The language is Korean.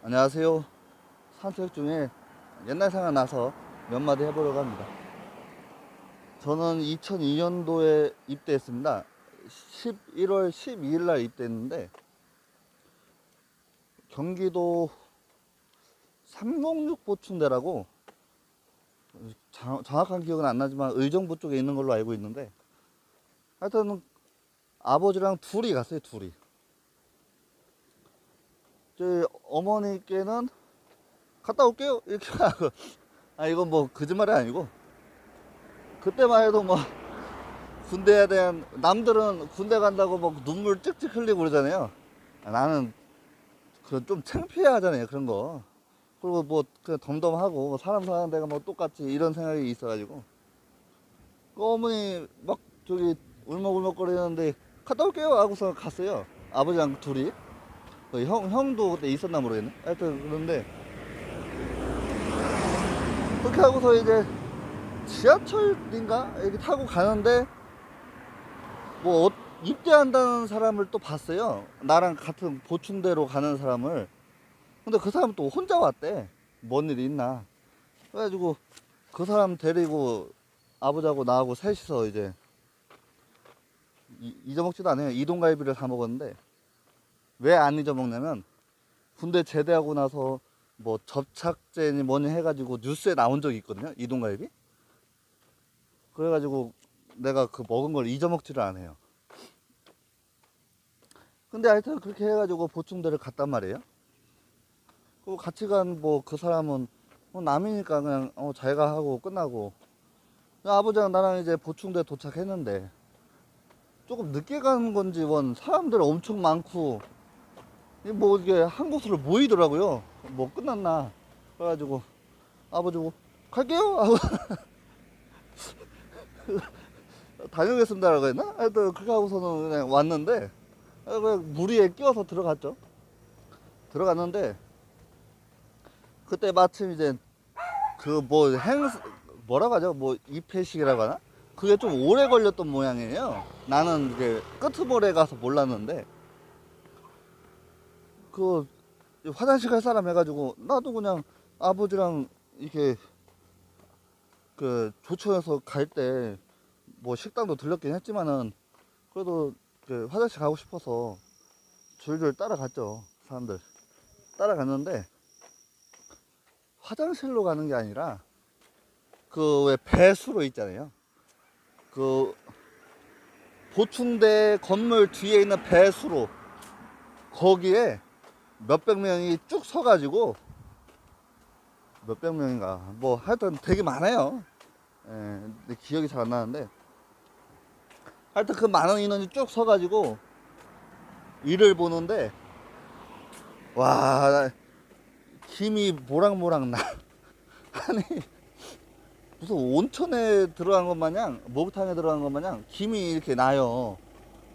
안녕하세요. 산책 중에 옛날 생각 나서 몇 마디 해보려고 합니다. 저는 2002년도에 입대했습니다. 11월 12일 날 입대했는데, 경기도 306 보충대라고, 정확한 기억은 안 나지만 의정부 쪽에 있는 걸로 알고 있는데, 하여튼 아버지랑 둘이 갔어요. 둘이. 저희 어머니께는 갔다 올게요 이렇게 하고, 이건 뭐 거짓말이 아니고, 그때만 해도 뭐 군대에 대한, 남들은 군대 간다고 뭐 눈물 찍찍 흘리고 그러잖아요. 나는 그 좀 창피해 하잖아요, 그런 거. 그리고 뭐 그냥 덤덤하고 뭐 사람 사는 데가 뭐 똑같이, 이런 생각이 있어가지고 그 어머니 막 저기 울먹울먹 거리는데 갔다 올게요 하고서 갔어요. 아버지랑 둘이. 그 형도 그때 있었나 모르겠네. 하여튼 그런데 그렇게 하고서 이제 지하철인가 이렇게 타고 가는데, 뭐 입대한다는 사람을 또 봤어요. 나랑 같은 보충대로 가는 사람을. 근데 그 사람 또 혼자 왔대. 뭔 일이 있나. 그래가지고 그 사람 데리고 아버지하고 나하고 셋이서 이제 잊어먹지도 않아요. 이동갈비를 사 먹었는데, 왜 안 잊어먹냐면 군대 제대하고 나서 뭐 접착제니 뭐니 해가지고 뉴스에 나온 적이 있거든요, 이동갈비. 그래가지고 내가 그 먹은 걸 잊어먹지를 않아요. 근데 하여튼 그렇게 해가지고 보충대를 갔단 말이에요. 그리고 같이 간 뭐 그 사람은 남이니까 그냥 잘가 하고 끝나고, 아버지랑 나랑 이제 보충대 도착했는데 조금 늦게 간 건지 사람들 엄청 많고 뭐 이게 한 곳으로 모이더라고요. 뭐 끝났나. 그래가지고 아버지 뭐 갈게요 하고 다녀오겠습니다라고 했나? 하여튼 그렇게 하고서는 그냥 왔는데, 그냥 무리에 끼워서 들어갔죠. 들어갔는데 그때 마침 이제 그 뭐 뭐라고 하죠? 뭐 입회식이라고 하나? 그게 좀 오래 걸렸던 모양이에요. 나는 이제 끄트머리에 가서 몰랐는데, 그 화장실 갈 사람 해가지고 나도 그냥 아버지랑 이렇게 그 조천에서 갈 때 뭐 식당도 들렸긴 했지만은, 그래도 그 화장실 가고 싶어서 줄줄 따라갔죠. 사람들 따라갔는데, 화장실로 가는 게 아니라 그 왜 배수로 있잖아요. 그 보충대 건물 뒤에 있는 배수로, 거기에 몇백 명이 쭉 서가지고, 몇백 명인가 뭐 하여튼 되게 많아요. 예, 근데 기억이 잘 안 나는데, 하여튼 그 많은 인원이 쭉 서가지고 일을 보는데, 와, 김이 모락모락 나. 아니, 무슨 온천에 들어간 것 마냥, 목욕탕에 들어간 것 마냥 김이 이렇게 나요.